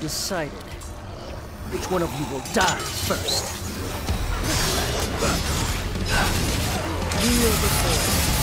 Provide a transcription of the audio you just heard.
decided. Which one of you will die first? Kneel before me.